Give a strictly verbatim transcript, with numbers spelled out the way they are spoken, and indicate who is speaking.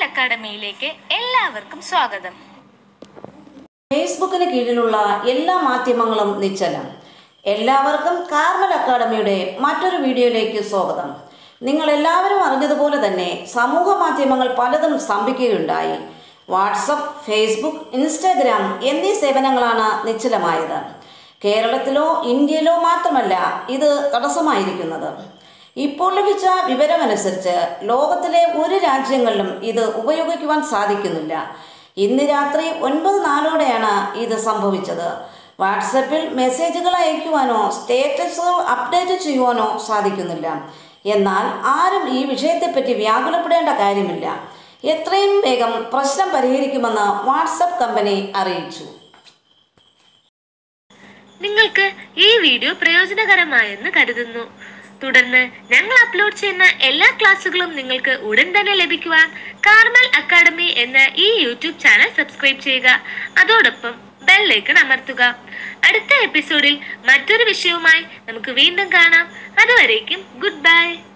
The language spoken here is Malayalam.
Speaker 1: അക്കാഡമിയിലേക്ക് എല്ലാവർക്കും സ്വാഗതം.
Speaker 2: ഫേസ്ബുക്കിന് കീഴിലുള്ള എല്ലാ മാധ്യമങ്ങളും നിശ്ചലം. എല്ലാവർക്കും കാർമൽ അക്കാഡമിയുടെ മറ്റൊരു വീഡിയോയിലേക്ക് സ്വാഗതം. നിങ്ങൾ എല്ലാവരും അറിഞ്ഞതുപോലെ തന്നെ സമൂഹ മാധ്യമങ്ങൾ പലതും സ്തംഭിക്കുകയുണ്ടായി. വാട്സപ്പ്, ഫേസ്ബുക്ക്, ഇൻസ്റ്റാഗ്രാം എന്നീ സേവനങ്ങളാണ് നിശ്ചലമായത്. കേരളത്തിലോ ഇന്ത്യയിലോ മാത്രമല്ല ഇത് തടസ്സമായിരിക്കുന്നത്. ഇപ്പോൾ ലഭിച്ച വിവരമനുസരിച്ച് ലോകത്തിലെ ഒരു രാജ്യങ്ങളിലും ഇത് ഉപയോഗിക്കുവാൻ സാധിക്കുന്നില്ല. ഇന്ന് രാത്രി ഒൻപത് നാലോടെയാണ് ഇത് സംഭവിച്ചത്. വാട്സപ്പിൽ മെസ്സേജുകൾ അയക്കുവാനോ സ്റ്റേറ്റസുകൾ അപ്ഡേറ്റ് ചെയ്യുവാനോ സാധിക്കുന്നില്ല. എന്നാൽ ആരും ഈ വിഷയത്തെപ്പറ്റി വ്യാകുലപ്പെടേണ്ട കാര്യമില്ല. എത്രയും വേഗം പ്രശ്നം പരിഹരിക്കുമെന്ന് വാട്സപ്പ് കമ്പനി അറിയിച്ചു.
Speaker 1: നിങ്ങൾക്ക് ഈ വീഡിയോ പ്രയോജനകരമായെന്ന് കരുതുന്നു. തുടർന്ന് ഞങ്ങൾ അപ്ലോഡ് ചെയ്യുന്ന എല്ലാ ക്ലാസ്സുകളും നിങ്ങൾക്ക് ഉടൻ തന്നെ ലഭിക്കുവാൻ കാർമൽ അക്കാഡമി എന്ന ഈ യൂട്യൂബ് ചാനൽ സബ്സ്ക്രൈബ് ചെയ്യുക. അതോടൊപ്പം ബെൽ ഐക്കൺ അമർത്തുക. അടുത്ത എപ്പിസോഡിൽ മറ്റൊരു വിഷയവുമായി നമുക്ക് വീണ്ടും കാണാം. അതുവരേക്കും ഗുഡ് ബൈ.